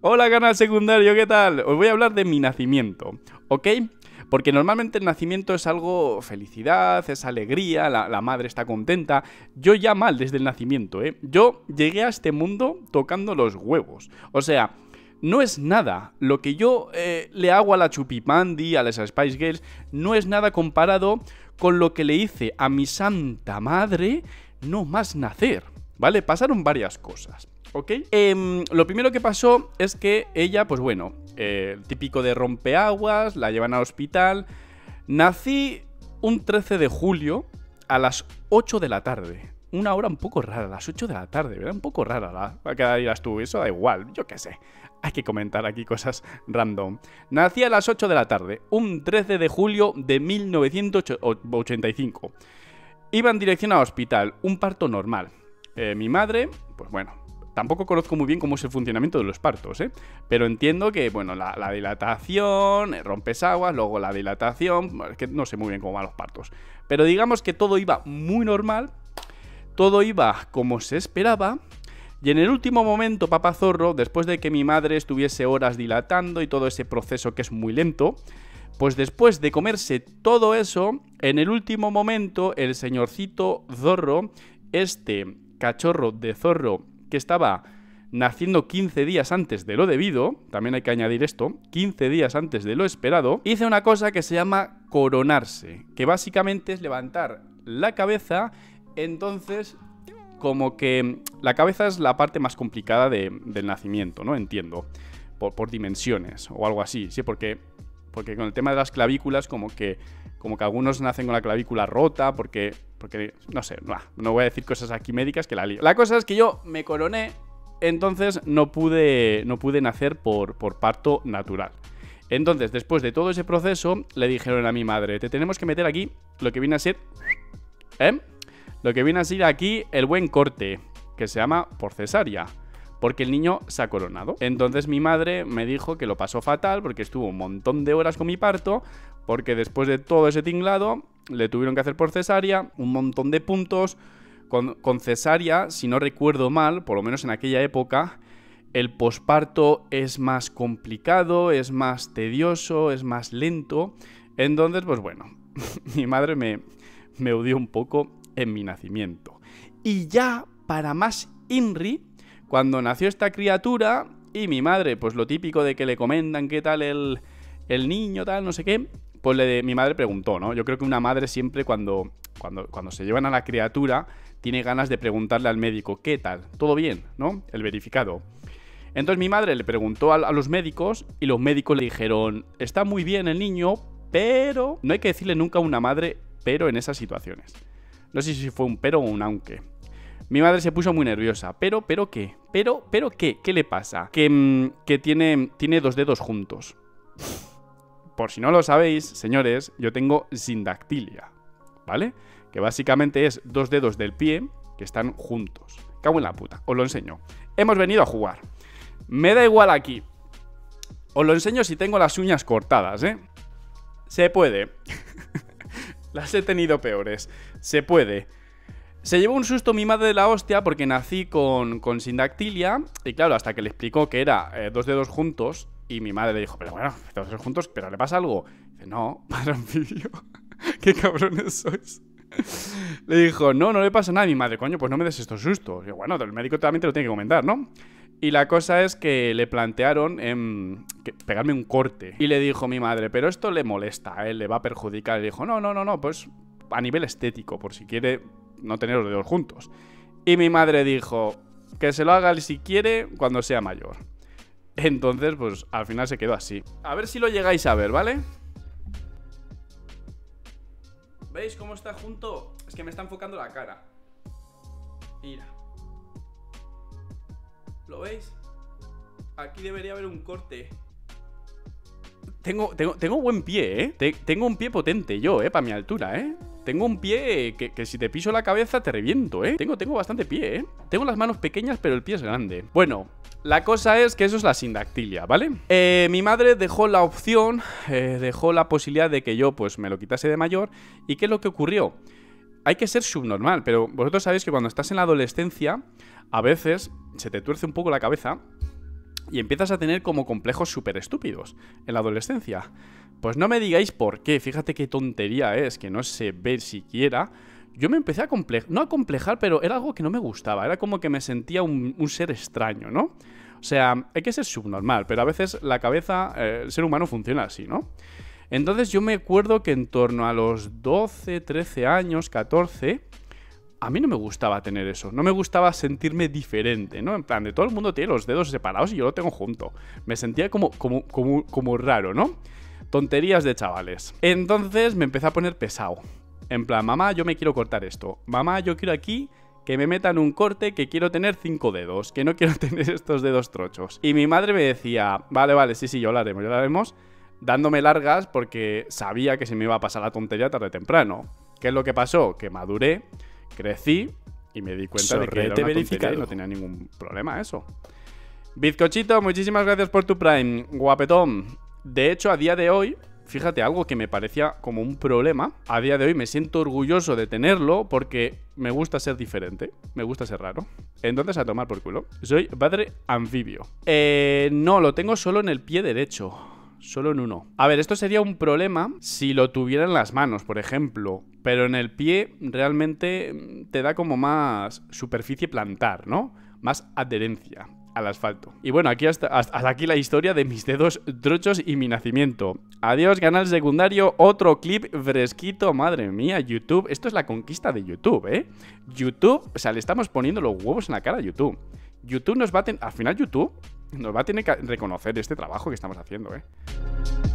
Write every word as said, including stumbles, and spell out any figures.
Hola, canal secundario, ¿qué tal? Os voy a hablar de mi nacimiento, ¿ok? Porque normalmente el nacimiento es algo felicidad, es alegría, la, la madre está contenta. Yo ya mal desde el nacimiento, ¿eh? Yo llegué a este mundo tocando los huevos. O sea, no es nada. Lo que yo eh, le hago a la Chupipandi, a las Spice Girls, no es nada comparado con lo que le hice a mi santa madre no más nacer, ¿vale? Pasaron varias cosas. ¿Ok? Eh, lo primero que pasó es que ella, pues bueno, eh, típico de rompeaguas, la llevan al hospital. Nací un trece de julio a las ocho de la tarde. Una hora un poco rara, a las ocho de la tarde, ¿verdad? Un poco rara la... ¿A qué dirás tú? Eso da igual, yo qué sé. Hay que comentar aquí cosas random. Nací a las ocho de la tarde, un trece de julio de mil novecientos ochenta y cinco. Iba en dirección al hospital, un parto normal. Eh, mi madre, pues bueno... Tampoco conozco muy bien cómo es el funcionamiento de los partos, ¿eh? Pero entiendo que, bueno, la, la dilatación, rompes aguas, luego la dilatación... Es que no sé muy bien cómo van los partos. Pero digamos que todo iba muy normal, todo iba como se esperaba... Y en el último momento, papazorro, después de que mi madre estuviese horas dilatando y todo ese proceso que es muy lento... Pues después de comerse todo eso, en el último momento, el señorcito zorro, este cachorro de zorro... que estaba naciendo quince días antes de lo debido, también hay que añadir esto, quince días antes de lo esperado, hice una cosa que se llama coronarse, que básicamente es levantar la cabeza. Entonces, como que la cabeza es la parte más complicada de, del nacimiento, ¿no? Entiendo, por, por dimensiones o algo así, sí, porque... Porque con el tema de las clavículas, como que como que algunos nacen con la clavícula rota, porque, porque no sé, no, no voy a decir cosas aquí médicas que la lío. La cosa es que yo me coroné, entonces no pude, no pude nacer por, por parto natural. Entonces, después de todo ese proceso, le dijeron a mi madre, te tenemos que meter aquí lo que viene a ser... ¿Eh? Lo que viene a ser aquí el buen corte, que se llama por cesárea. Porque el niño se ha coronado. Entonces mi madre me dijo que lo pasó fatal porque estuvo un montón de horas con mi parto, porque después de todo ese tinglado le tuvieron que hacer por cesárea, un montón de puntos. Con, con cesárea, si no recuerdo mal, por lo menos en aquella época, el posparto es más complicado, es más tedioso, es más lento. Entonces, pues bueno, mi madre me, me odió un poco en mi nacimiento. Y ya, para más inri... Cuando nació esta criatura y mi madre, pues lo típico de que le comentan qué tal el, el niño, tal, no sé qué, pues le, mi madre preguntó, ¿no? Yo creo que una madre siempre cuando, cuando, cuando se llevan a la criatura tiene ganas de preguntarle al médico, ¿qué tal? ¿Todo bien? ¿No? El verificado. Entonces mi madre le preguntó a, a los médicos y los médicos le dijeron, está muy bien el niño, pero... No hay que decirle nunca a una madre pero en esas situaciones. No sé si fue un pero o un aunque. Mi madre se puso muy nerviosa. ¿Pero, pero qué? ¿Pero, pero qué? ¿Qué le pasa? Que, que tiene, tiene dos dedos juntos. Por si no lo sabéis, señores, yo tengo sindactilia, ¿vale? Que básicamente es dos dedos del pie que están juntos. Cago en la puta, os lo enseño. Hemos venido a jugar. Me da igual aquí. Os lo enseño si tengo las uñas cortadas, ¿eh? Se puede. Las he tenido peores. Se puede. Se llevó un susto mi madre de la hostia porque nací con, con sindactilia. Y claro, hasta que le explicó que era eh, dos dedos juntos. Y mi madre le dijo, pero bueno, dos dedos juntos, ¿pero le pasa algo? Y dice, no, para un vídeo. ¿Qué cabrones sois? Le dijo, no, no le pasa nada. Y mi madre, coño, pues no me des estos sustos. Y yo, bueno, el médico también te lo tiene que comentar, ¿no? Y la cosa es que le plantearon eh, que pegarme un corte. Y le dijo mi madre, pero esto le molesta, a él le va a perjudicar. Y le dijo, no, no, no, no, pues a nivel estético, por si quiere no tener los dedos juntos. Y mi madre dijo, que se lo haga si quiere cuando sea mayor. Entonces, pues al final se quedó así. A ver si lo llegáis a ver, ¿vale? ¿Veis cómo está junto? Es que me está enfocando la cara. Mira. ¿Lo veis? Aquí debería haber un corte. Tengo, tengo, tengo buen pie, ¿eh? Te, tengo un pie potente yo, ¿eh? Para mi altura, ¿eh? Tengo un pie que, que si te piso la cabeza te reviento, ¿eh? Tengo, tengo bastante pie, ¿eh? Tengo las manos pequeñas pero el pie es grande. Bueno, la cosa es que eso es la sindactilia, ¿vale? Eh, mi madre dejó la opción, eh, dejó la posibilidad de que yo pues me lo quitase de mayor. ¿Y qué es lo que ocurrió? Hay que ser subnormal, pero vosotros sabéis que cuando estás en la adolescencia a veces se te tuerce un poco la cabeza. y empiezas a tener como complejos súper estúpidos en la adolescencia. Pues no me digáis por qué, fíjate qué tontería es, que no se ve siquiera. Yo me empecé a complejar, no a complejar, pero era algo que no me gustaba, era como que me sentía un, un ser extraño, ¿no? O sea, hay que ser subnormal, pero a veces la cabeza, eh, el ser humano funciona así, ¿no? Entonces yo me acuerdo que en torno a los doce, trece años, catorce... A mí no me gustaba tener eso, no me gustaba sentirme diferente, ¿no? En plan, de todo el mundo tiene los dedos separados y yo lo tengo junto. Me sentía como, como, como, como raro, ¿no? Tonterías de chavales. Entonces me empecé a poner pesado. En plan, mamá, yo me quiero cortar esto. Mamá, yo quiero aquí que me metan un corte, que quiero tener cinco dedos, que no quiero tener estos dedos trochos. Y mi madre me decía, vale, vale, sí, sí, yo lo haremos, ya lo haremos, dándome largas porque sabía que se me iba a pasar la tontería tarde o temprano. ¿Qué es lo que pasó? Que maduré, crecí y me di cuenta de que era una tontería y no tenía ningún problema eso. Bizcochito, muchísimas gracias por tu Prime, guapetón. De hecho, a día de hoy, fíjate, algo que me parecía como un problema, a día de hoy me siento orgulloso de tenerlo porque me gusta ser diferente, me gusta ser raro. Entonces, a tomar por culo. Soy padre anfibio. Eh, no, lo tengo solo en el pie derecho. Solo en uno. A ver, esto sería un problema si lo tuviera en las manos, por ejemplo. Pero en el pie realmente te da como más superficie plantar, ¿no? Más adherencia al asfalto. Y bueno, aquí hasta, hasta aquí la historia de mis dedos trochos y mi nacimiento. Adiós, canal secundario. Otro clip fresquito. Madre mía, YouTube. Esto es la conquista de YouTube, ¿eh? YouTube, o sea, le estamos poniendo los huevos en la cara a YouTube. YouTube nos va a tener... Al final YouTube nos va a tener que reconocer este trabajo que estamos haciendo, ¿eh?